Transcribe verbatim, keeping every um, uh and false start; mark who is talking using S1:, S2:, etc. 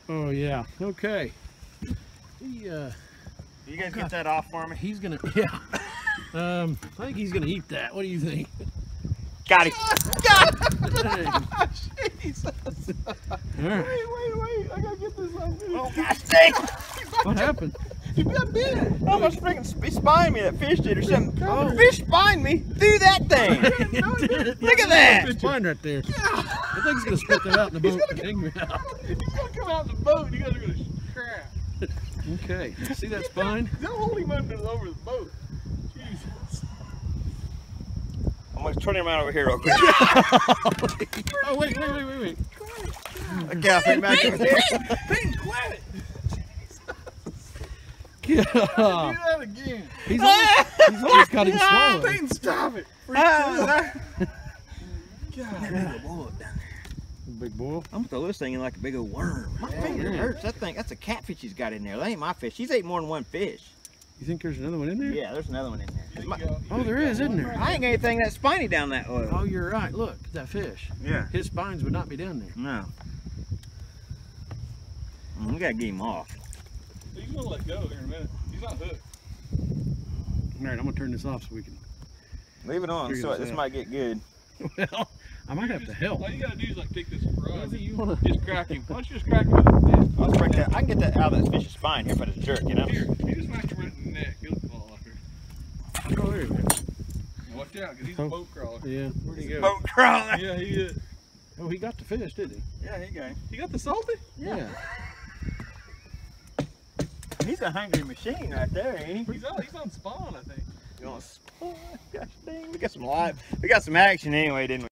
S1: Oh yeah. Okay. He, uh,
S2: you guys get that off for me?
S1: He's gonna. Yeah. Um, I think he's gonna eat that. What do you think?
S2: Got him.
S3: God! Jesus!
S1: Right.
S3: Wait, wait, wait! I gotta get this on video.
S2: Oh gosh, dang!
S1: What happened?
S3: You got bit!
S2: Almost freaking sp spined me. That fish did or something.
S3: Oh.
S2: The fish spined me through that thing.
S1: It did.
S2: Look at that!
S1: It's fine right there. I think he's gonna spit that out in the boat. and hang me out.
S3: He's gonna come out in the boat. You guys are gonna crap.
S1: Okay. See that spine?
S3: Don't hold him under over the boat. Jesus.
S2: I'm gonna turn him out over here real quick.
S1: Oh wait, wait, wait, wait, wait.
S2: Okay, I'll put him back over there.
S3: Payton, quit it!
S1: Yeah.
S3: Do that again.
S1: He's almost, he's almost got him swallowed.
S3: Payton, stop it!
S2: Ah.
S3: God.
S1: Big boil.
S2: I'm gonna throw this thing in like a big old worm. My finger
S1: yeah.
S2: hurts. That thing, that's a catfish he's got in there. That ain't my fish. He's ate more than one fish.
S1: You think there's another one in there?
S2: Yeah, there's another one in there. My,
S1: Oh, there is, isn't there?
S2: I ain't got anything that spiny down that way.
S1: Oh, you're right. Look, that fish.
S2: Yeah.
S1: His spines would not be down there.
S2: No. Mm, we gotta get him off.
S3: He's gonna let go here in a minute. He's not hooked.
S1: All right, I'm gonna turn this off so we can.
S2: Leave it on.
S1: Figure
S2: So
S1: this
S2: this
S1: out.
S2: might get good.
S1: Well, I might have to help.
S3: All you gotta do is like take this rod.
S1: You wanna?
S3: Just crack him. Why don't you just crack him with the
S2: I'll break that. I can get that out of that fish's spine here, but it's a jerk, you know.
S3: Here, you just smack him right in the neck. He'll fall off here.
S1: Oh, there you go.
S3: Now watch out, because he's
S1: Oh.
S3: a boat crawler.
S1: Yeah. Where'd he go?
S2: Boat crawler.
S3: Yeah, he is.
S1: Oh, he got the fish, did he?
S2: Yeah, here you go.
S3: You got the salty?
S1: Yeah.
S2: He's a hungry machine right there, ain't he?
S3: He's on, he's on spawn, I think.
S2: You want spawn? Gosh dang, we got some live. We got some action anyway, didn't we?